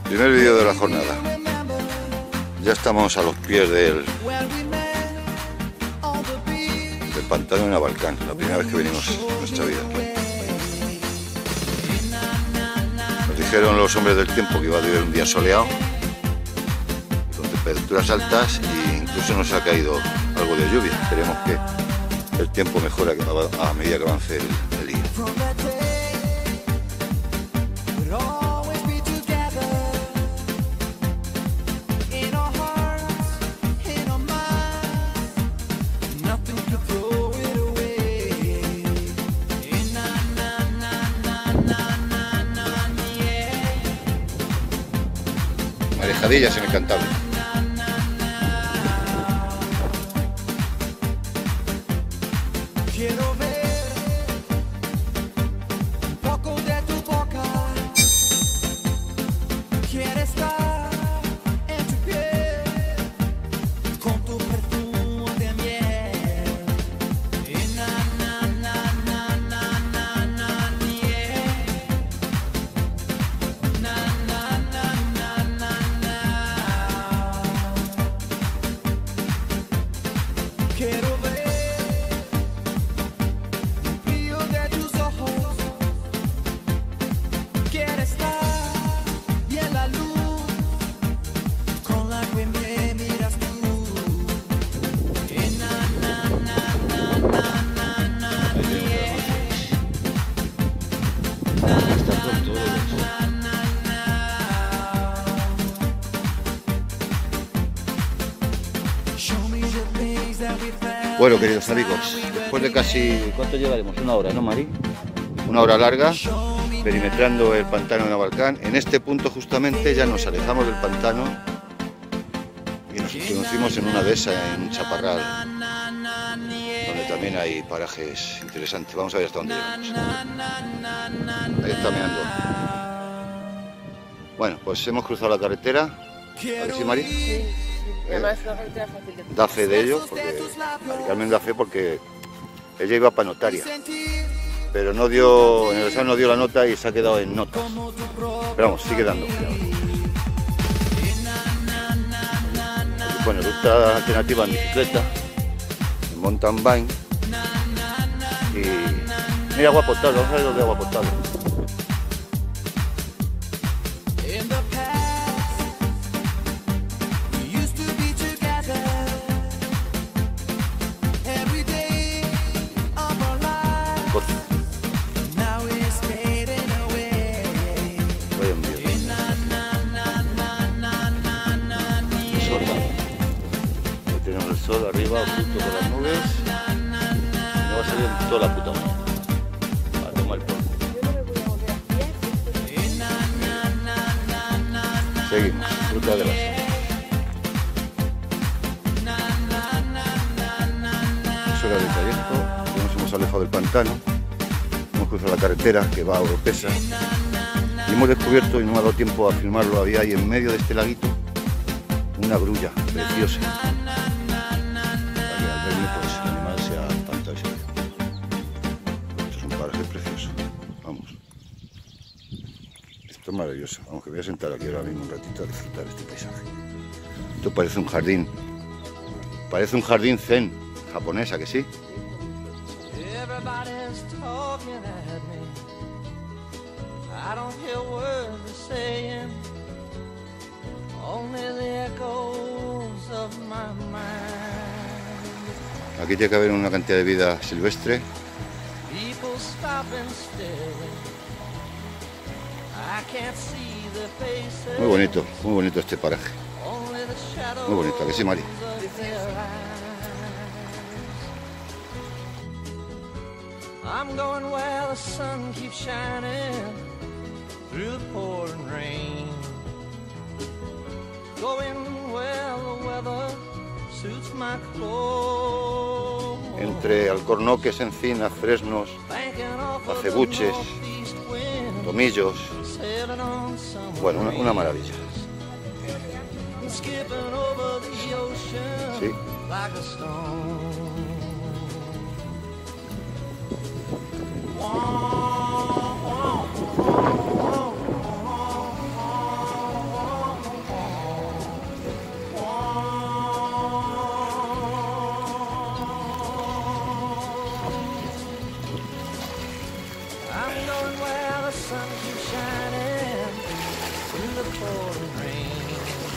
Primer vídeo de la jornada. Ya estamos a los pies del pantano de Navalcán, la primera vez que venimos en nuestra vida. Nos dijeron los hombres del tiempo que iba a haber un día soleado, con temperaturas altas, e incluso nos ha caído algo de lluvia. Esperemos que el tiempo mejora a medida que avance el día. Marejadillas en el Cantábrico. Quiero ver un poco de tu boca. Quiero estar en tu piel con tu perfume de miel. Quiero ver el brillo de tus ojos. Quiero estar y en la luz con la que me miras tú. Bueno, queridos amigos, después de casi... ¿cuánto llevaremos? Una hora, ¿no, Mari? Una hora larga, perimetrando el pantano de Navalcán. En este punto justamente ya nos alejamos del pantano y nos introducimos en una dehesa, en un chaparral, donde también hay parajes interesantes. Vamos a ver hasta dónde llegamos. Ahí está meando. Bueno, pues hemos cruzado la carretera. ¿A que sí, Mari? Sí. Además, la gente era fácil de cruzar. Da fe de ello, porque Mari Carmen da fe porque ella iba para notaria, pero no dio, en el examen no dio la nota y se ha quedado en notas. Pero vamos, sigue dando fe ahora. Bueno, ruta alternativa en bicicleta, en mountain bike. Y mira, agua potable, vamos a ver lo de agua potable. Sol arriba, oculto por las nubes, no va a salir en toda la puta mañana a tomar el polvo. Seguimos, fruta de la sal. Es hora de trayecto, ya nos hemos alejado del pantano, hemos cruzado la carretera que va a Oropesa y hemos descubierto, y no me ha dado tiempo a filmarlo, había ahí en medio de este laguito una grulla preciosa. Esto es maravilloso, aunque voy a sentar aquí ahora mismo un ratito a disfrutar de este paisaje. Esto parece un jardín zen japonés, ¿a que sí? Aquí tiene que haber una cantidad de vida silvestre. Muy bonito este paraje. Muy bonito, ¿a que sí, Mari? I'm going where the sun keeps shining through the pouring rain. Going where the weather suits my clothes. Entre alcornoques, encinas, fresnos, acebuches, tomillos. Bueno, una maravilla. Sí. pouring rain.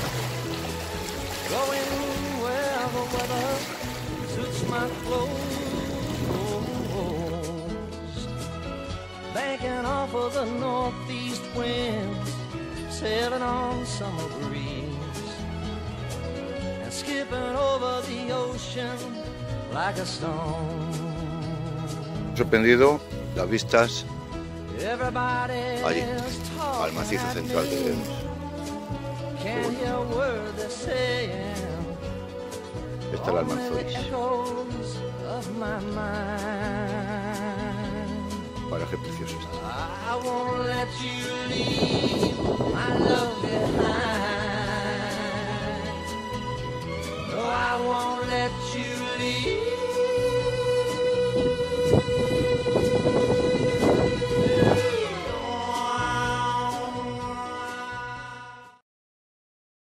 Going where the weather suits my clothes. Banking off of the northeast winds, sailing on summer breeze, and skipping over the ocean like a stone. Sorprendido las vistas allí, al macizo central de Venus. Esta es la Almanzores. Paraje precioso este.